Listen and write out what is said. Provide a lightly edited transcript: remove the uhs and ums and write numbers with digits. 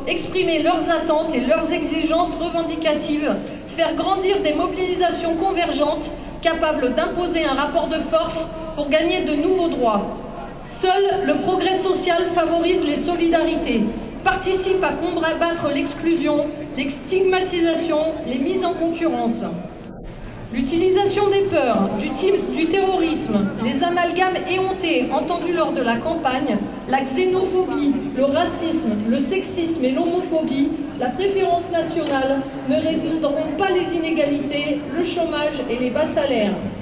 exprimer leurs attentes et leurs exigences revendicatives, faire grandir des mobilisations convergentes capables d'imposer un rapport de force pour gagner de nouveaux droits. Seul le progrès social favorise les solidarités, participe à combattre l'exclusion, les stigmatisations, les mises en concurrence. L'utilisation des peurs, du terrorisme, les amalgames éhontés entendus lors de la campagne, la xénophobie, le racisme, le sexisme et l'homophobie, la préférence nationale ne résoudront pas les inégalités, le chômage et les bas salaires.